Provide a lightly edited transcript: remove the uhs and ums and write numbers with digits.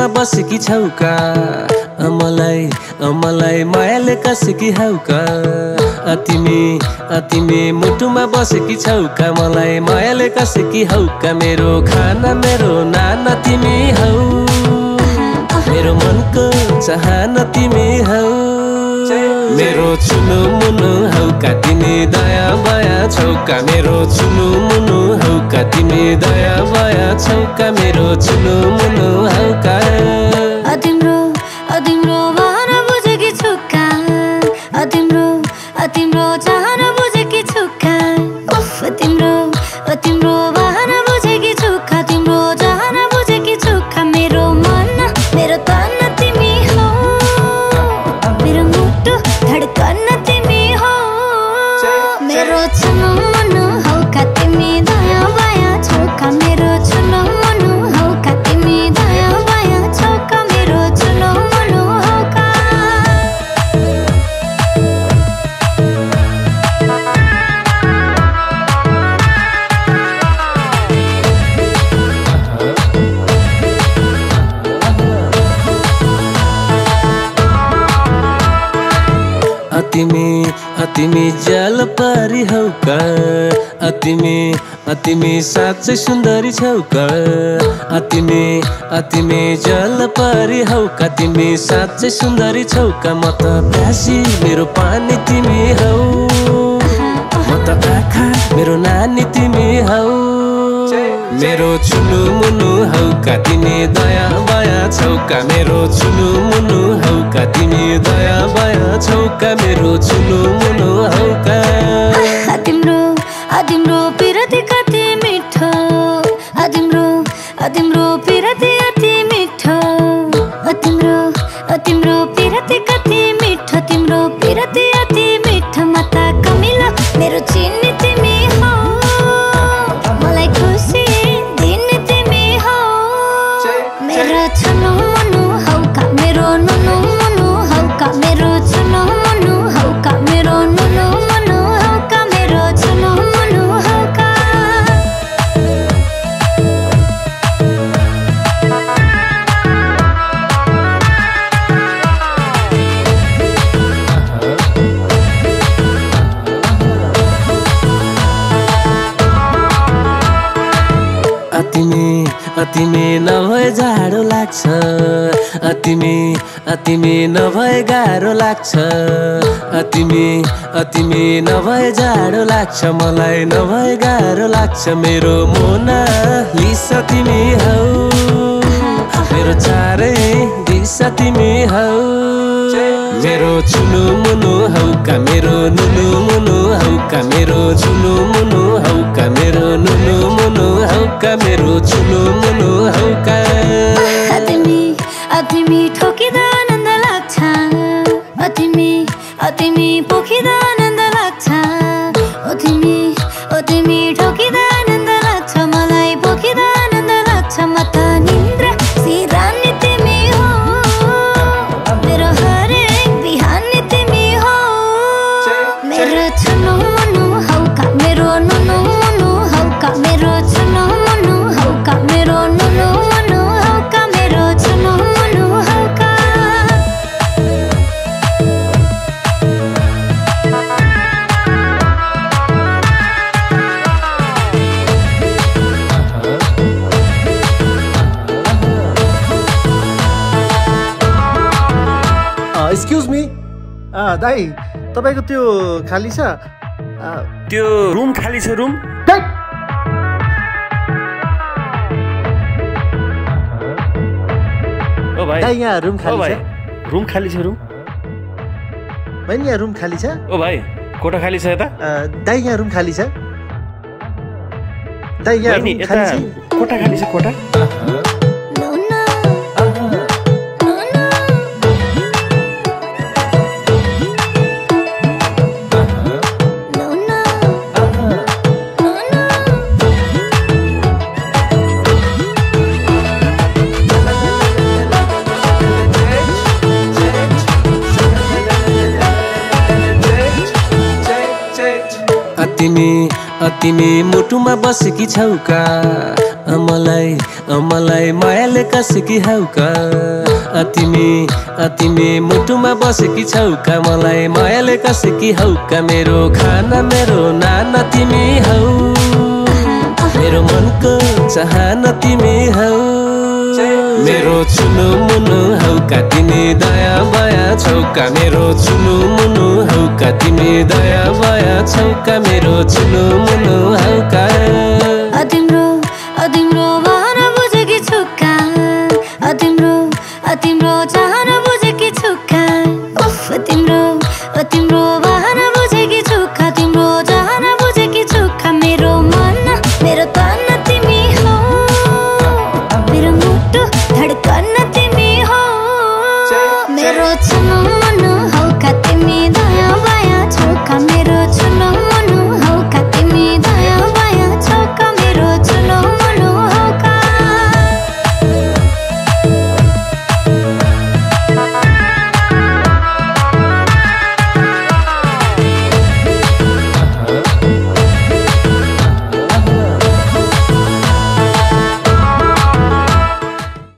मुटुमा बसेकी छौका मलाई मायाले कसेकी हौका तिमी मुटुमा बसेकी छौका मलाई मायाले कसेकी हौका मेरो खाना मेरो नाना तिमी हौ मेरो मनको चाहना तिमी हौ मेरो चुनु मुनु हौका तिमी दया माया छौका मेरो चुनु मुनु हौका तिमी दया माया छौका मेरो चुनु मुनु हौका तिम्रो भन बुझेकी छुका तिम्रो चाहना बुझेकी छुका तिम्रो भन बुझेकी छुका तिम्रो चाहना बुझेकी छुका मेरो मन मेरो तन तिमी हौ मेरो मुटु धडकन तिमी हौ मेरो चुनु मुनु हौका तिमी दया माया छौका मेरो चुनु मुनु हौका तिमी दया माया छौका मेरो चुनु मुनु हौका तिमी जल परी हौका तिमी साँच्चै सुन्दरी छौका तिमी जल परी हौका तिमी साँच्चै सुन्दरी छौका म त प्यासी मेरो पानी तिमी हौ म त आँखा मेरो नानी तिमी हौ मेरो चुनु मुनु हौका तिमी दया माया छौका मेरो चुनु मुनु हौका तिमी दया माया छौका मेरो चुनु मुनु हौका तिम्रो पिरती कति मिठो तिम्रो पिरती अति मिठो तिम्रो पिरती कति मिठो तिम्रो पिरती अति मिठो म त कमिलो मेरो चिनी तिमी हौ मलाई खुसी दिने तिमी हौ मेरो चुनु मुनु हौका मेरो नुनु मुनु हौका मेरो चुनु मुनु हौका मेरो नुनु मुनु हौका मेरो चुनु मुनु हौका तिमी नभए जाडो लाग्छ तिमी नभए गाह्रो लाग्छ तिमी नभए जाडो लाग्छ मलाई नभए गाह्रो लाग्छ मेरो मोना लिसा तिमी हौ मेरो चारै दिशा तिमी हौ मेरो चुनु मुनु हौका मेरो नुनु मुनु हौका मेरो चुनु मुनु हौका मेरो नुनु मुनु हौका मेरो चुनु मुनु हौका तिमी ठोकिँदा आनन्द लाग्छ तिमी पोखिँदा आनन्द लाग्छ तिमी ठोकिँदा आनन्द लाग्छ मलाई पोखिँदा आनन्द लाग्छ म त निन्द्रा सिरानी तिमी हो मेरो हरेक बिहान तिमी हो मेरो चुनु मुनु हौका मेरो नुनु मुनु हौका मेरो चुनु मुनु हौका मेरो नुनु मुनु हौका मेरो चुनु मुनु हौका एक्सक्युज मी दाई तपाईँको त्यो खाली छ त्यो रुम खाली छ रुम ओ भाइ दाई यहाँ रुम खाली छ रुम खाली छ रुम बहिनी यहाँ रुम खाली छ ओ भाइ कोठा खाली छ यता दाई यहाँ रुम खाली छ दाई यहाँ रुम खाली छ कोठा खाली छ कोठा तिमी मुटुमा बसेकी छौका मलाई मायाले कसकी हौका तिमी मुटुमा बसेकी छौका मलाई मायाले कसकी हौका मेरो खाना मेरो नाना तिमी हौ मेरो मनको चाहना तिमी हौ मेरो चुनु मुनु हौका तिमी दया माया छौका मेरो चुनु मुनु हौका तिमी दया माया छौका मेरो चुनु मुनु हौका तिम्रो भन बुझेकी छुक्का तिम्रो चाहना बुझेकी छुक्का तिम्रो भन बुझेकी छुक्का तिम्रो चाहना बुझेकी छुक्का मेरो मन मेरो तन तिमी हौ मेरो मुटु धडकन तिमी हौ मेरो चुनु